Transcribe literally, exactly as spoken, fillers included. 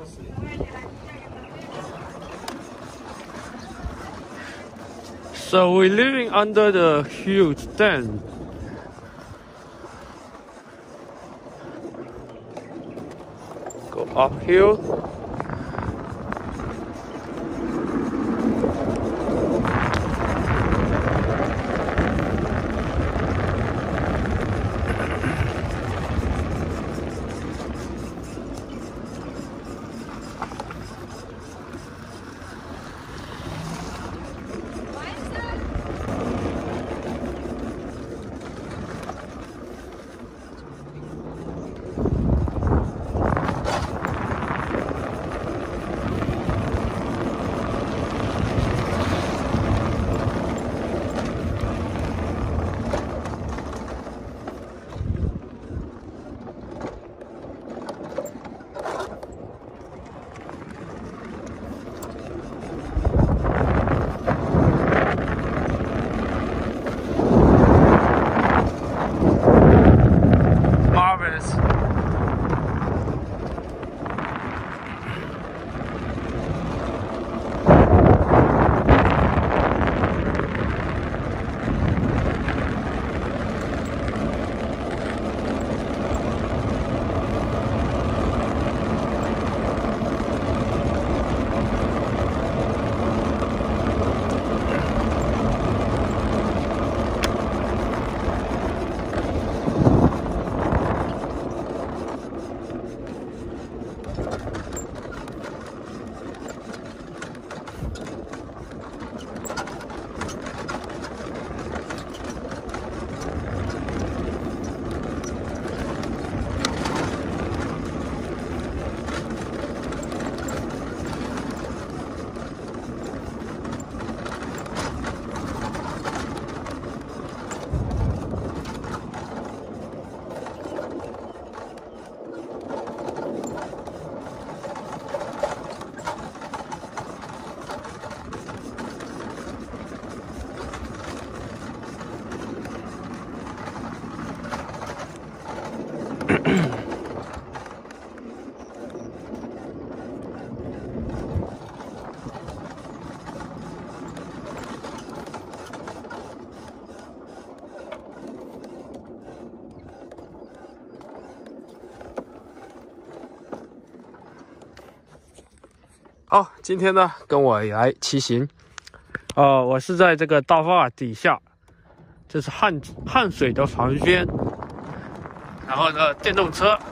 So we're living under the huge dam. Go uphill. Marvelous.好，今天呢，跟我来骑行。呃，我是在这个大坝底下，这是汉汉水的旁边，然后呢，电动车